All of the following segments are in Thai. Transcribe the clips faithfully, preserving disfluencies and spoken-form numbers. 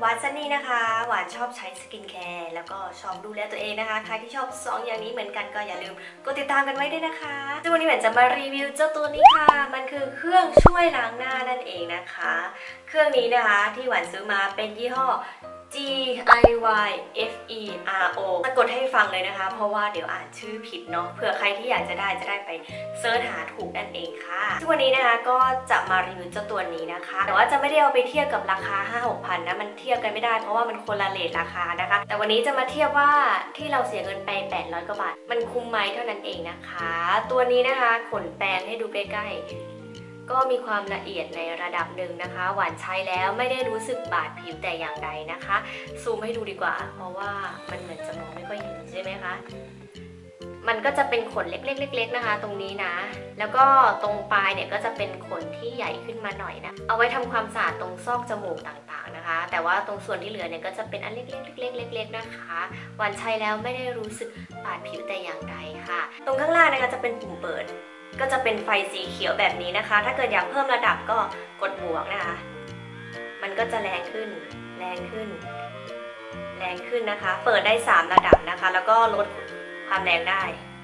วานซันนี่นะคะหวานชอบใช้สกินแคร์แล้วก็ชอบดูแลตัวเองนะคะใครที่ชอบสองอย่างนี้เหมือนกันก็อย่าลืมกดติดตามกันไว้ด้วยนะคะซึ่งวันนี้หวานจะมารีวิวเจ้าตัวนี้ค่ะมันคือเครื่องช่วยล้างหน้านั่นเองนะคะเครื่องนี้นะคะที่หวานซื้อมาเป็นยี่ห้อ G I Y F E R O สะกดให้ฟังเลยนะคะเพราะว่าเดี๋ยวอ่านชื่อผิดเนาะเผื่อใครที่อยากจะได้จะได้ไปเซิร์ชหาถูกนั่นเองค่ะซึ่งวันนี้นะคะก็จะมารีวิวเจ้าตัวนี้นะคะแต่ว่าจะไม่ได้เอาไปเทียบกับราคา ห้าหกพัน นะมันเทียบกันไม่ได้เพราะว่ามันคนละเรทราคานะคะแต่วันนี้จะมาเทียบว่าที่เราเสียเงินไปแปดร้อยกว่าบาทมันคุ้มไหมเท่านั้นเองนะคะตัวนี้นะคะขนแปรงให้ดูใกล้ๆก็มีความละเอียดในระดับหนึ่งนะคะหวานใช้แล้วไม่ได้รู้สึกบาดผิวแต่อย่างใดนะคะซูมให้ดูดีกว่าเพราะว่ามันเหมือนจะมองไม่ค่อยเห็นใช่ไหมคะมันก็จะเป็นขนเล็กๆๆนะคะตรงนี้นะแล้วก็ตรงปลายเนี่ยก็จะเป็นขนที่ใหญ่ขึ้นมาหน่อยนะเอาไว้ทำความสะอาดตรงซอกจมูกต่างๆนะคะแต่ว่าตรงส่วนที่เหลือเนี่ยก็จะเป็นอันเล็กๆเล็กๆๆนะคะหวานใช้แล้วไม่ได้รู้สึกบาดผิวแต่อย่างใดค่ะตรงข้างล่างนะคะจะเป็นปุ่มเปิดก็จะเป็นไฟสีเขียวแบบนี้นะคะถ้าเกิดอยากเพิ่มระดับก็กดบวกนะคะมันก็จะแรงขึ้นแรงขึ้นแรงขึ้นนะคะเปิดได้สามระดับนะคะแล้วก็ลดความแรงได้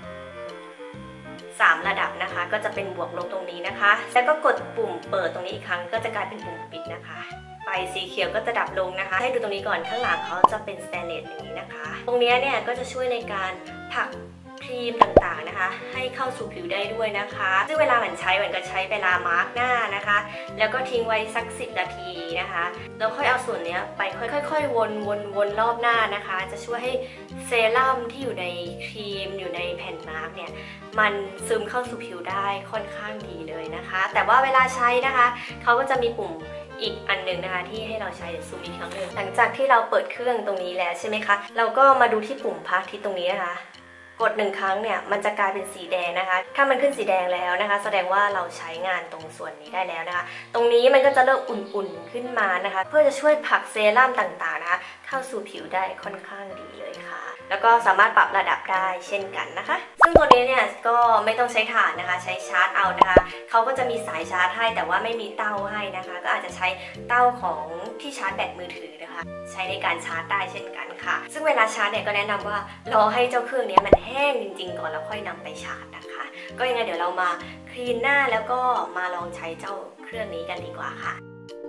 สามระดับนะคะก็จะเป็นบวกลบตรงนี้นะคะแล้วก็กดปุ่มเปิดตรงนี้อีกครั้งก็จะกลายเป็นปุ่มปิดนะคะไฟสีเขียวก็จะดับลงนะคะให้ดูตรงนี้ก่อนข้างหลังเขาจะเป็นสแตนเลสอย่างนี้นะคะตรงนี้เนี่ยก็จะช่วยในการผลักครีมต่างๆนะคะให้เข้าสู่ผิวได้ด้วยนะคะซึ่งเวลาหมันใช้หมันก็ใช้เวลามาร์กหน้านะคะแล้วก็ทิ้งไว้สักสิบนาทีนะคะแล้วค่อยเอาส่วนนี้ไปค่อยๆวนวนวนรอบหน้านะคะจะช่วยให้เซรั่มที่อยู่ในครีมอยู่ในแผ่นมาร์กเนี่ยมันซึมเข้าสู่ผิวได้ค่อนข้างดีเลยนะคะแต่ว่าเวลาใช้นะคะเขาก็จะมีปุ่มอีกอันหนึ่งนะคะที่ให้เราใช้เดี๋ยวซูมอีกครั้งหนึ่งหลังจากที่เราเปิดเครื่องตรงนี้แล้วใช่ไหมคะเราก็มาดูที่ปุ่มพระอาทิตย์ตรงนี้นะคะกดหนึ่งครั้งเนี่ยมันจะกลายเป็นสีแดงนะคะถ้ามันขึ้นสีแดงแล้วนะคะแสดงว่าเราใช้งานตรงส่วนนี้ได้แล้วนะคะตรงนี้มันก็จะเริ่มอุ่นๆขึ้นมานะคะเพื่อจะช่วยผลักเซรั่มต่างๆนะคะเข้าสู่ผิวได้ค่อนข้างดีเลยค่ะแล้วก็สามารถปรับระดับได้เช่นกันนะคะซึ่งตัวนี้เนี่ยก็ไม่ต้องใช้ถ่านนะคะใช้ชาร์จเอานะคะเขาก็จะมีสายชาร์จให้แต่ว่าไม่มีเต้าให้นะคะก็อาจจะใช้เต้าของที่ชาร์จแบตมือถือนะคะใช้ในการชาร์จได้เช่นกันค่ะซึ่งเวลาชาร์จเนี่ยก็แนะนำว่ารอให้เจ้าเครื่องนี้มันแห้งจริงๆก่อนแล้วค่อยนำไปชาร์จนะคะก็ยังไงเดี๋ยวเรามาคลีนหน้าแล้วก็มาลองใช้เจ้าเครื่องนี้กันดีกว่าค่ะ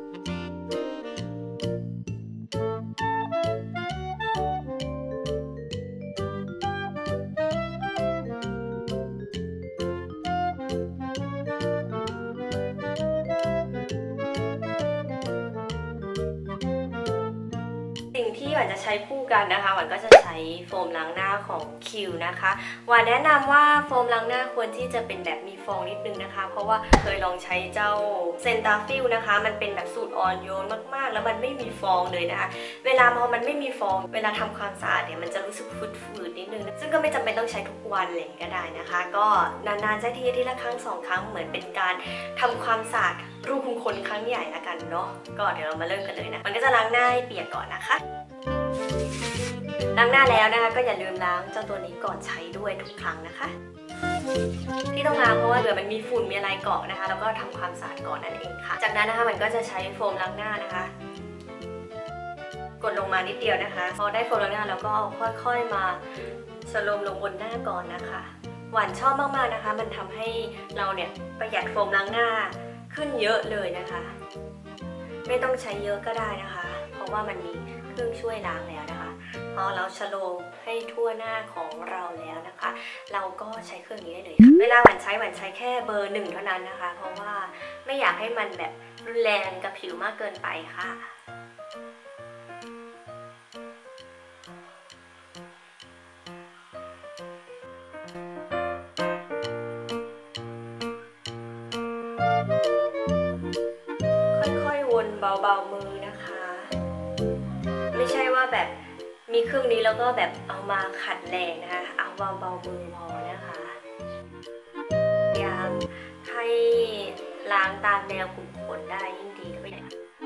สิ่งที่หวานจะใช้คู่กันนะคะหวานก็จะใช้โฟมล้างหน้าของคิวนะคะหวานแนะนำว่าโฟมล้างหน้าควรที่จะเป็นแบบมีฟองนิดนึงนะคะเพราะว่าเคยลองใช้เจ้าเซนตาฟิลนะคะมันเป็นแบบสูตรอ่อนโยนมากๆแล้วมันไม่มีฟองเลยนะคะเวลาพอมันไม่มีฟองเวลาทำความสะอาดเนี่ยมันจะรู้สึกฝืดๆนิดนึงซึ่งก็ไม่จำเป็นต้องใช้ทุกวันเลยก็ได้นะคะก็นานๆใช้ทีทีละครั้งสองครั้งเหมือนเป็นการทำความสะอาดรูขุมขนครั้งใหญ่ละกันเนาะก็เดี๋ยวเรามาเริ่มกันเลยนะมันก็จะล้างหน้าให้เปียกก่อนนะคะล้างหน้าแล้วนะคะก็อย่าลืมล้างเจ้าตัวนี้ก่อนใช้ด้วยทุกครั้งนะคะที่ต้องล้างเพราะว่าเผื่อมันมีฝุ่นมีอะไรเกาะนะคะแล้วก็ทำความสะอาดก่อนนั่นเองค่ะจากนั้นนะคะมันก็จะใช้โฟมล้างหน้านะคะกดลงมานิดเดียวนะคะพอได้โฟมล้างหน้าแล้วก็เอาค่อยๆมาสโลมลงบนหน้าก่อนนะคะหวานชอบมากๆนะคะมันทำให้เราเนี่ยประหยัดโฟมล้างหน้าขึ้นเยอะเลยนะคะไม่ต้องใช้เยอะก็ได้นะคะเพราะว่ามันมีเครื่องช่วยล้างแล้วนะคะพอเราชโลมให้ทั่วหน้าของเราแล้วนะคะเราก็ใช้เครื่องนี้ได้เลยค่ะเวลาหวานใช้หวานใช้แค่เบอร์หนึ่งเท่านั้นนะคะเพราะว่าไม่อยากให้มันแบบรุนแรงกับผิวมากเกินไปค่ะค่อยๆวนเบาๆมือนะคะไม่ใช่ว่าแบบมีเครื่องนี้แล้วก็แบบเอามาขัดแรงนะคะเอาเบาๆมือพอนะคะพยายามให้ล้างตามแนวกลุ่มขนได้ยิ่งดีก็ไปไหน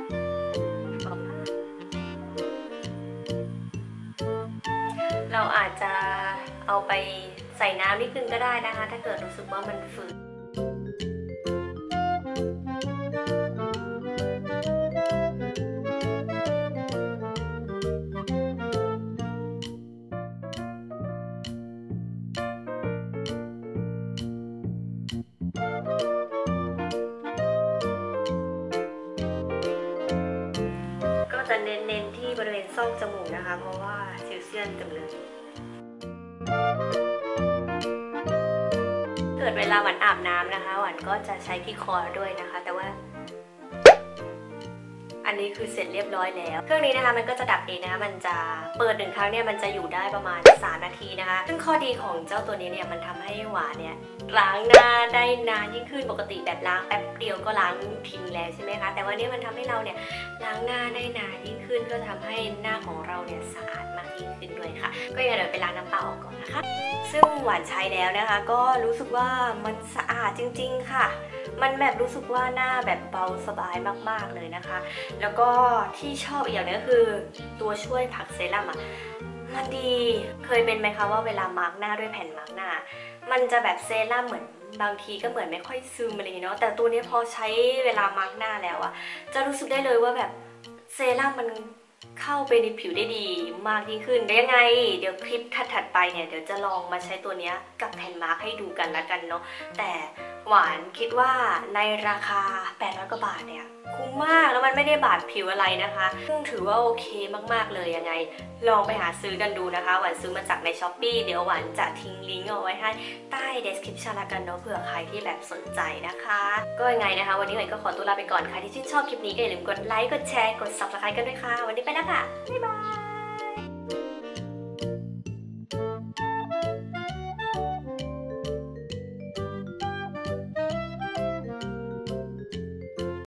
เราอาจจะเอาไปใส่น้ำนิดนึงก็ได้นะคะถ้าเกิดรู้สึกว่ามันฝืด คเน้นๆที่บริเวณซอกจมูกนะคะเพราะว่าสิวเซียนเต็มเลยเกิดเวลาหวานอาบน้ำนะคะหวานก็จะใช้ที่คอด้วยนะคะแต่ว่าอันนี้คือเสร็จเรียบร้อยแล้วเครื่องนี้นะคะมันก็จะดับเองนะคะมันจะเปิดหนึ่งครั้งเนี่ยมันจะอยู่ได้ประมาณสามนาทีนะคะซึ่งข้อดีของเจ้าตัวนี้เนี่ยมันทำให้หวานเนี่ยล้างหน้าได้นานยิ่งขึ้นปกติแบบล้างแป๊บเดียวก็ล้างทิ้งแล้วใช่ไหมคะแต่วันนี้มันทำให้เราเนี่ยล้างหน้าได้นานยิ่งขึ้นก็ทำให้หน้าของเราเนี่ยสะอาดมากยิ่งขึ้นด้วยค่ะก็อย่าเดี๋ยวไปล้างน้ำเปล่าออกก่อนนะคะซึ่งหวานใช้แล้วนะคะก็รู้สึกว่ามันสะอาดจริงๆค่ะมันแบบรู้สึกว่าหน้าแบบเบาสบายมากๆเลยนะคะแล้วก็ที่ชอบอีกอย่างนึงก็คือตัวช่วยผักเซรั่มอ่ะมันดีเคยเป็นไหมคะว่าเวลามาร์กหน้าด้วยแผ่นมาร์กหน้ามันจะแบบเซรั่มเหมือนบางทีก็เหมือนไม่ค่อยซึมอะไรเนาะแต่ตัวนี้พอใช้เวลามาร์กหน้าแล้วอ่ะจะรู้สึกได้เลยว่าแบบเซรั่มมันเข้าไปในผิวได้ดีมากยิ่งขึ้นยังไงเดี๋ยวคลิปถัดๆไปเนี่ยเดี๋ยวจะลองมาใช้ตัวนี้กับแผ่นมาร์กให้ดูกันละกันเนาะแต่หวานคิดว่าในราคาแปดร้อยกว่าบาทเนี่ยคุ้มมากแล้วมันไม่ได้บาดผิวอะไรนะคะซึ่งถือว่าโอเคมากๆเลยยังไงลองไปหาซื้อกันดูนะคะหวานซื้อมาจากใน ช้อปปี้ เดี๋ยวหวานจะทิ้งลิงก์เอาไว้ให้ใต้ description ละกันเนาะเผื่อใครที่แบบสนใจนะคะก็ยังไงนะคะวันนี้หวานก็ขอตัวลาไปก่อนใครที่ชื่นชอบคลิปนี้ก็อย่าลืมกดไลค์กดแชร์กด ซับสไครบ์ กันด้วยค่ะวันนี้ไปแล้วค่ะบ๊ายบาย